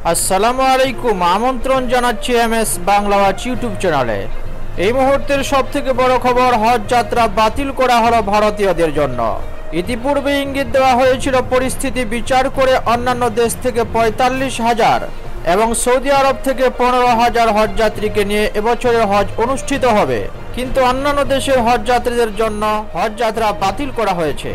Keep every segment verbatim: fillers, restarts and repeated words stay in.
আসসালামু আলাইকুম। আমন্ত্রণ জানাচ্ছি M S Bangla watch YouTube চ্যানেলে। এই মুহূর্তের সবথেকে বড় খবর, হজ যাত্রা বাতিল করা হলো ভারতীয়দের জন্য। ইতিপূর্বে ইঙ্গিত দেওয়া হয়েছিল পরিস্থিতি বিচার করে অন্যান্য দেশ থেকে পঁয়তাল্লিশ হাজার এবং সৌদি আরব থেকে পনেরো হাজার হজ যাত্রীকে নিয়ে এবছরের হজ অনুষ্ঠিত হবে, কিন্তু অন্যান্য দেশের হজ যাত্রীদের জন্য হজ যাত্রা বাতিল করা হয়েছে।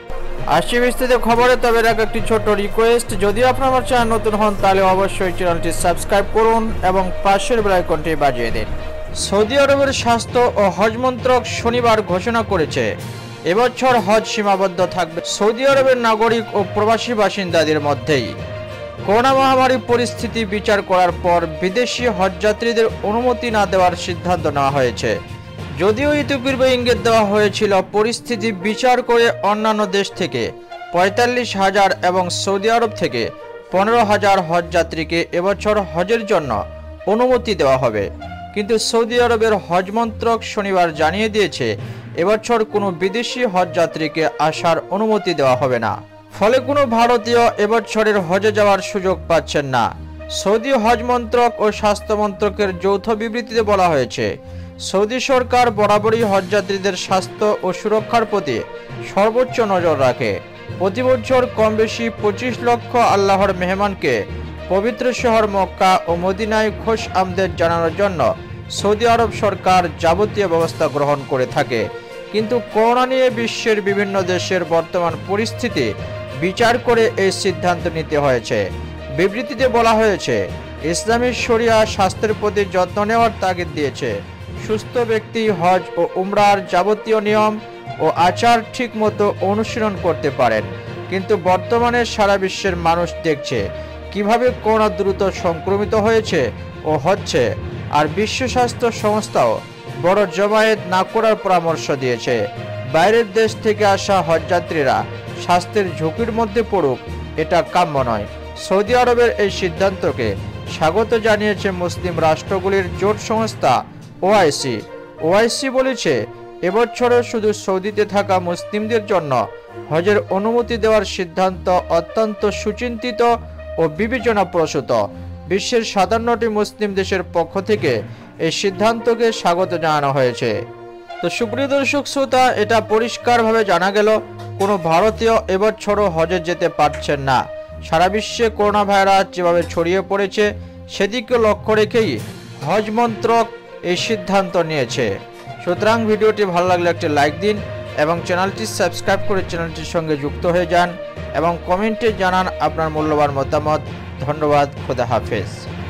আসছি বিস্তৃত খবরে, তবে একটি ছোট রিকোয়েস্ট, যদি আপনার আমার চ্যানেল নতুন হন তাহলে অবশ্যই চ্যানেলটি সাবস্ক্রাইব করুন এবং পাশের বেল আইকনটি বাজিয়ে দিন। সৌদি আরবের স্বাস্থ্য ও হজ মন্ত্রক শনিবার ঘোষণা করেছে এবছর হজ সীমাবদ্ধ থাকবে সৌদি আরবের নাগরিক ও প্রবাসী বাসিন্দাদের মধ্যেই। করোনা মহামারী পরিস্থিতি বিচার করার পর বিদেশি হজযাত্রীদের অনুমতি না দেওয়ার সিদ্ধান্ত নেওয়া হয়েছে। যদিও ইতিপূর্বে ইঙ্গিত দেওয়া হয়েছিল পরিস্থিতি বিচার করে অন্যান্য দেশ থেকে পঁয়তাল্লিশ হাজার এবং সৌদি আরব থেকে পনেরো হাজার হজ যাত্রীকে এবছর হজের জন্য অনুমতি দেওয়া হবে, কিন্তু সৌদি আরবের হজ মন্ত্রক শনিবার জানিয়ে দিয়েছে এবছর কোনো বিদেশি হজ যাত্রীকে আসার অনুমতি দেওয়া হবে না। ফলে কোনো ভারতীয় এবছরের হজে যাওয়ার সুযোগ পাচ্ছেন না। সৌদি হজ মন্ত্রক ও স্বাস্থ্য মন্ত্রকের যৌথ বিবৃতিতে বলা হয়েছে, সৌদি সরকার বরাবরই হজযাত্রীদের স্বাস্থ্য ও সুরক্ষার প্রতি সর্বোচ্চ নজর রাখে। প্রতি বছর কম বেশি পঁচিশ লক্ষ আল্লাহর মেহমানকে পবিত্র শহর মক্কা ও মদিনায় খোশ আমদেদ জানানোর জন্য সৌদি আরব সরকার যাবতীয় ব্যবস্থা গ্রহণ করে থাকে, কিন্তু করোনা নিয়ে বিশ্বের বিভিন্ন দেশের বর্তমান পরিস্থিতি বিচার করে এই সিদ্ধান্ত নিতে হয়েছে। বিবৃতিতে বলা হয়েছে, ইসলামী শরিয়া স্বাস্থ্যের প্রতি যত্ন নেওয়ার তাগিদ দিয়েছে। সুস্থ ব্যক্তি হজ ও উমরার যাবতীয় নিয়ম ও আচার ঠিকমতো অনুশীলন করতে পারেন, কিন্তু বর্তমানে সারা বিশ্বের মানুষ দেখছে কিভাবে করোনা দ্রুত সংক্রমিত হয়েছে ও হচ্ছে, আর বিশ্ব স্বাস্থ্য সংস্থাও বড় জমায়েত না করার পরামর্শ দিয়েছে। বাইরের দেশ থেকে আসা হজযাত্রীরা স্বাস্থ্যের ঝুঁকির মধ্যে পড়ুক, এটা কাম্য নয়। সৌদি আরবের এই সিদ্ধান্তকে স্বাগত জানিয়েছে মুসলিম রাষ্ট্রগুলির জোট সংস্থা ওআইসি। ওআইসি বলেছে, এবছরে শুধু সৌদিতে থাকা মুসলিমদের জন্য হজের অনুমতি দেওয়ার সিদ্ধান্ত অত্যন্ত সুচিন্তিত ও বিবেচনাপ্রসূত। বিশ্বের সাতান্নটি মুসলিম দেশের পক্ষ থেকে এই সিদ্ধান্তকে স্বাগত জানানো হয়েছে। তো সুপ্রিয় দর্শক শ্রোতা, এটা পরিষ্কারভাবে জানা গেল কোনো ভারতীয় এবছরও হজে যেতে পারছেন না। সারা বিশ্বে করোনা ভাইরাস যেভাবে ছড়িয়ে পড়েছে সেদিকে লক্ষ্য রেখেই হজ মন্ত্রক এই সিদ্ধান্ত নিয়েছে। সুতরাং ভিডিওটি ভালো লাগলে একটি লাইক দিন এবং চ্যানেলটি সাবস্ক্রাইব করে চ্যানেলটির সঙ্গে যুক্ত হয়ে যান এবং কমেন্টে জানান আপনার মূল্যবান মতামত। ধন্যবাদ। খোদা হাফেজ।